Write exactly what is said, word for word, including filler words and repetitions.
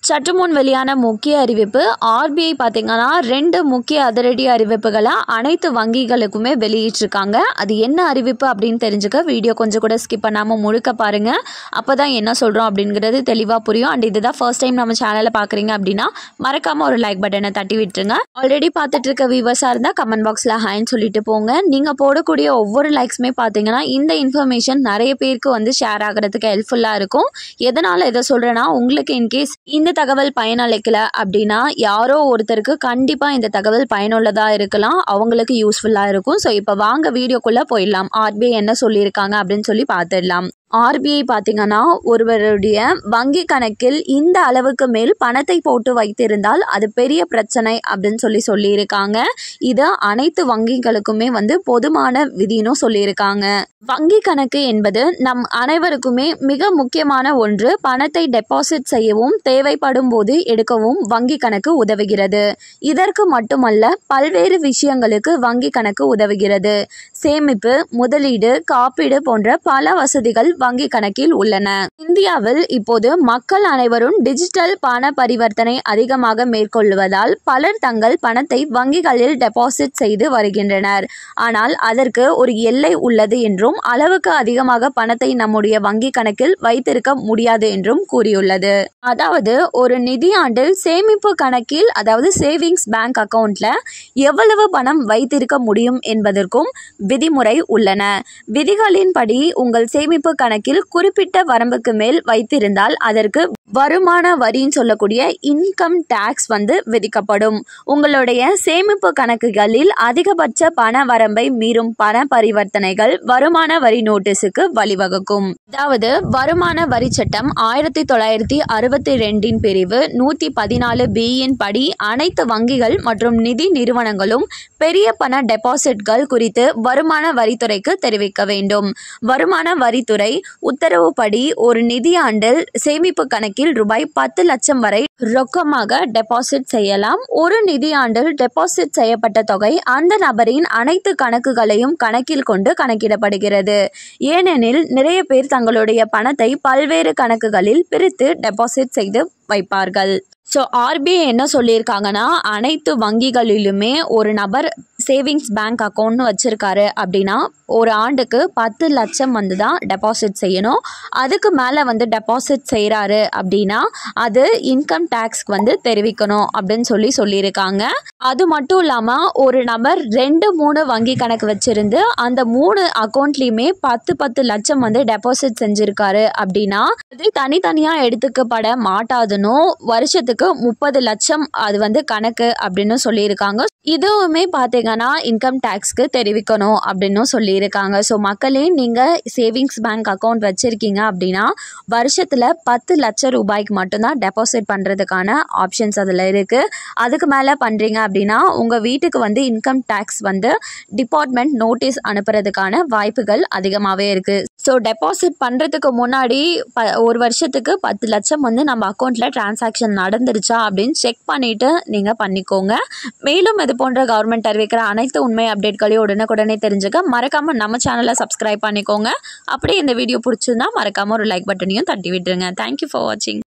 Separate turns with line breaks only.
சற்று முன் வெளியான முக்கிய அறிவிப்பு. ஆர்பிஐ பார்த்தீங்கன்னா ரெண்டு முக்கிய அதிரடி அறிவிப்புகளை அனைத்து வங்கிகளுக்குமே வெளியிட்டிருக்காங்க. அது என்ன அறிவிப்பு அப்படின்னு தெரிஞ்சுக்க வீடியோ கொஞ்சம் கூட ஸ்கிப் பண்ணாமல் முழுக்க பாருங்கள். அப்போ தான் என்ன சொல்கிறோம் அப்படிங்கிறது தெளிவாக புரியும். அண்ட் இதுதான் ஃபர்ஸ்ட் டைம் நம்ம சேனலை பார்க்குறீங்க அப்படின்னா மறக்காமல் ஒரு லைக் பட்டனை தட்டி விட்டுருங்க. ஆல்ரெடி பார்த்துட்டு இருக்க வியூவர்ஸாக இருந்தால் கமெண்ட் பாக்ஸில் ஹாய்ன்னு சொல்லிட்டு போங்க. நீங்கள் போடக்கூடிய ஒவ்வொரு லைக்ஸுமே பார்த்தீங்கன்னா இந்த இன்ஃபர்மேஷன் நிறைய பேருக்கு வந்து ஷேர் ஆகிறதுக்கு ஹெல்ப்ஃபுல்லாக இருக்கும். எதனால் இதை சொல்கிறேன்னா, உங்களுக்கு இன்கேஸ் இந்த தகவல் பயனளிக்கல அப்படின்னா யாரோ ஒருத்தருக்கு கண்டிப்பா இந்த தகவல் பயனுள்ளதா இருக்கலாம், அவங்களுக்கு யூஸ்ஃபுல்லா இருக்கும். ஸோ இப்போ வாங்க வீடியோக்குள்ள போயிடலாம். ஆர்பிஐ என்ன சொல்லியிருக்காங்க அப்படின்னு சொல்லி பார்த்துடலாம். ஆர்பிஐ பார்த்தீங்கன்னா ஒருவருடைய வங்கி கணக்கில் இந்த அளவுக்கு மேல் பணத்தை போட்டு வைத்திருந்தால் அது பெரிய பிரச்சனை அப்படின்னு சொல்லி சொல்லியிருக்காங்க. இது அனைத்து வங்கிகளுக்குமே வந்து பொதுமான விதின்னு சொல்லியிருக்காங்க. வங்கி கணக்கு என்பது நம் அனைவருக்குமே மிக முக்கியமான ஒன்று. பணத்தை டெபாசிட் செய்யவும் தேவைப்படும் போது எடுக்கவும் வங்கி கணக்கு உதவுகிறது. இதற்கு மட்டுமல்ல, பல்வேறு விஷயங்களுக்கு வங்கி கணக்கு உதவுகிறது. சேமிப்பு, முதலீடு, காப்பீடு போன்ற பல வசதிகள் வங்கி கணக்கில் உள்ளன. இந்தியாவில் இப்போது மக்கள் அனைவரும் டிஜிட்டல் பண பரிவர்த்தனை அதிகமாக மேற்கொள்வதால் பலர் தங்கள் பணத்தை வங்கிகளில் டெபாசிட் செய்து வருகின்றனர். ஆனால் அதற்கு ஒரு எல்லை உள்ளது என்றும் அளவுக்கு அதிகமாக பணத்தை நம்முடைய வங்கி கணக்கில் வைத்திருக்க முடியாது என்றும் கூறியுள்ளது. அதாவது ஒரு நிதியாண்டில் சேமிப்பு கணக்கில், அதாவது சேவிங்ஸ் பேங்க் அக்கவுண்ட்ல எவ்வளவு பணம் வைத்திருக்க முடியும் என்பதற்கும் விதிமுறை உள்ளன. விதிகளின்படி உங்கள் சேமிப்பு கணக்கில் குறிப்பிட்ட வரம்புக்கு மேல் வைத்திருந்தால் அதற்கு வருமான வரின்னு சொல்லக்கூடிய இன்கம் டாக்ஸ் வந்து விதிக்கப்படும். உங்களுடைய சேமிப்பு கணக்குகளில் அதிகபட்ச பண வரம்பை மீறும் பண பரிவர்த்தனைகள் வருமான வரி நோட்டீஸுக்கு வழிவகுக்கும். அதாவது வருமான வரி சட்டம் ஆயிரத்தி தொள்ளாயிரத்தி அறுபத்தி ரெண்டின் பிரிவு நூத்தி பதினாலு பியின் படி அனைத்து வங்கிகள் மற்றும் நிதி நிறுவனங்களும் பெரிய பண டெபாசிட்கள் குறித்து வருமான வரித்துறைக்கு தெரிவிக்க வேண்டும். வருமான வரித்துறை உத்தரவுப்படி ஒரு நிதியாண்டில் சேமிப்பு கணக்கில் ரூபாய் பத்து லட்சம் வரை ரொக்கமாக டெபாசிட் செய்யலாம். ஒரு நிதியாண்டில் டெபாசிட் செய்யப்பட்ட தொகை அந்த நபரின் அனைத்து கணக்குகளையும் கணக்கில் கொண்டு கணக்கிடப்படுகிறது. ஏனெனில் நிறைய பேர் தங்களுடைய பணத்தை பல்வேறு கணக்குகளில் பிரித்து டெபாசிட் செய்து வைப்பார்கள். ஸோ ஆர்பிஐ என்ன சொல்லியிருக்காங்கன்னா, அனைத்து வங்கிகளிலுமே ஒரு நபர் சேவிங்ஸ் பேங்க் அக்கௌண்ட்னு வச்சுருக்காரு அப்படின்னா ஒரு ஆண்டுக்கு பத்து லட்சம் வந்து தான் டெபாசிட் செய்யணும். அதுக்கு மேலே வந்து டெபாசிட் செய்கிறாரு அப்படின்னா அது இன்கம் டேக்ஸ்க்கு வந்து தெரிவிக்கணும் அப்படின்னு சொல்லி சொல்லியிருக்காங்க. அது மட்டும் இல்லாமல் ஒரு நபர் ரெண்டு மூணு வங்கி கணக்கு வச்சுருந்து அந்த மூணு அக்கௌண்ட்லேயுமே பத்து பத்து லட்சம் வந்து டெபாசிட் செஞ்சுருக்காரு அப்படின்னா அது தனித்தனியாக எடுத்துக்கப்பட மாட்டாதுன்னு வருஷத்துக்கு முப்பது லட்சம் அது வந்து கணக்கு அப்படின்னு சொல்லியிருக்காங்க. இதுவுமே பார்த்தீங்கன்னா இன்கம் டேக்ஸ்க்கு தெரிவிக்கணும் அப்படின்னு சொல்லியிருக்காங்க. ஸோ மக்களே, நீங்கள் சேவிங்ஸ் பேங்க் அக்கௌண்ட் வச்சுருக்கீங்க அப்படின்னா வருஷத்தில் பத்து லட்சம் ரூபாய்க்கு மட்டும்தான் டெபாசிட் பண்ணுறதுக்கான ஆப்ஷன்ஸ் அதில் இருக்குது. அதுக்கு மேலே பண்ணுறீங்க அப்படின்னா உங்கள் வீட்டுக்கு வந்து இன்கம் டேக்ஸ் வந்து டிபார்ட்மெண்ட் நோட்டீஸ் அனுப்புறதுக்கான வாய்ப்புகள் அதிகமாகவே இருக்குது. ஸோ டெபாசிட் பண்ணுறதுக்கு முன்னாடி ப ஒரு வருஷத்துக்கு பத்து லட்சம் வந்து நம்ம அக்கௌண்ட்டில் டிரான்சாக்ஷன் நடந்துருச்சா அப்படின்னு செக் பண்ணிவிட்டு நீங்கள் பண்ணிக்கோங்க. மேலும் இது போன்ற கவர்மெண்ட் அறிவிக்கிற அனைத்து உண்மை அப்டேட்களையும் உடனுக்குடனே தெரிஞ்சுக்க மறக்காமல் நம்ம சேனலை சப்ஸ்கிரைப் பண்ணிக்கோங்க. அப்படியே இந்த வீடியோ பிடிச்சிருந்தா மறக்காமல் ஒரு லைக் பட்டனையும் தட்டி விட்டுருங்க. தேங்க்யூ ஃபார் வாட்சிங்.